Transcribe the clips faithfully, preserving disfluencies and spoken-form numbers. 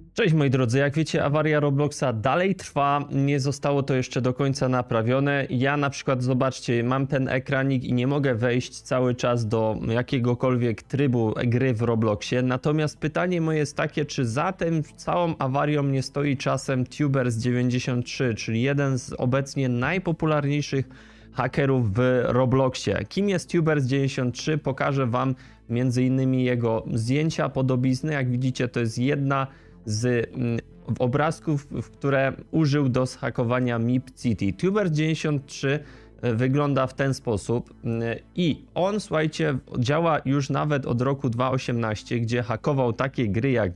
Cześć moi drodzy, jak wiecie, awaria Robloxa dalej trwa, nie zostało to jeszcze do końca naprawione. Ja na przykład, zobaczcie, mam ten ekranik i nie mogę wejść cały czas do jakiegokolwiek trybu gry w Robloxie. Natomiast pytanie moje jest takie, czy za tym całą awarią nie stoi czasem Tubers dziewięćdziesiąt trzy, czyli jeden z obecnie najpopularniejszych hakerów w Robloxie. Kim jest Tubers dziewięćdziesiąt trzy? Pokażę wam między innymi jego zdjęcia, podobizny. Jak widzicie, to jest jedna z obrazków, w które użył do zhakowania Mip City. Tubers dziewięćdziesiąt trzy wygląda w ten sposób i on, słuchajcie, działa już nawet od roku dwa tysiące osiemnastego, gdzie hakował takie gry jak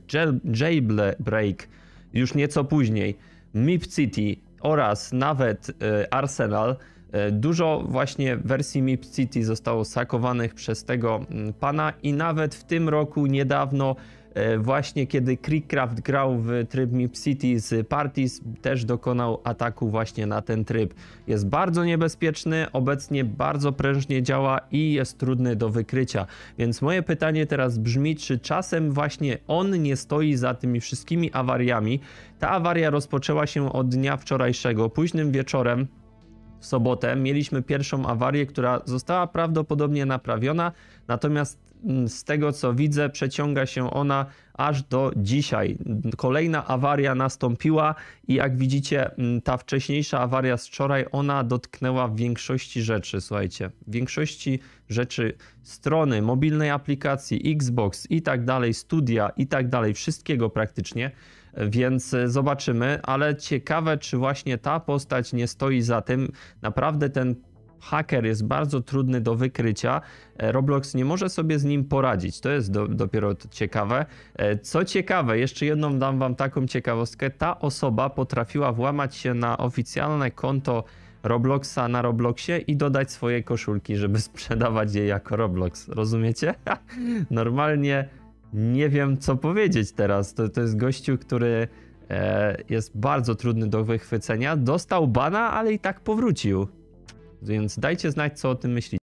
Jailbreak, już nieco później, Mip City oraz nawet Arsenal. Dużo właśnie wersji Mip City zostało zhakowanych przez tego pana i nawet w tym roku niedawno, właśnie kiedy Creekcraft grał w tryb Mip City z Parties, też dokonał ataku właśnie na ten tryb. Jest bardzo niebezpieczny, obecnie bardzo prężnie działa i jest trudny do wykrycia. Więc moje pytanie teraz brzmi, czy czasem właśnie on nie stoi za tymi wszystkimi awariami? Ta awaria rozpoczęła się od dnia wczorajszego, późnym wieczorem. W sobotę mieliśmy pierwszą awarię, która została prawdopodobnie naprawiona, natomiast z tego co widzę, przeciąga się ona aż do dzisiaj. Kolejna awaria nastąpiła i jak widzicie, ta wcześniejsza awaria z wczoraj, ona dotknęła większości rzeczy, słuchajcie, większości rzeczy, strony, mobilnej aplikacji, Xbox i tak dalej, studia i tak dalej, wszystkiego praktycznie. Więc zobaczymy, ale ciekawe, czy właśnie ta postać nie stoi za tym. Naprawdę ten haker jest bardzo trudny do wykrycia. Roblox nie może sobie z nim poradzić. To jest do, dopiero ciekawe. Co ciekawe, jeszcze jedną dam wam taką ciekawostkę. Ta osoba potrafiła włamać się na oficjalne konto Robloxa na Robloxie i dodać swoje koszulki, żeby sprzedawać je jako Roblox. Rozumiecie? Normalnie nie wiem, co powiedzieć teraz. To, to jest gościu, który e, jest bardzo trudny do wychwycenia. Dostał bana, ale i tak powrócił. Więc dajcie znać, co o tym myślicie.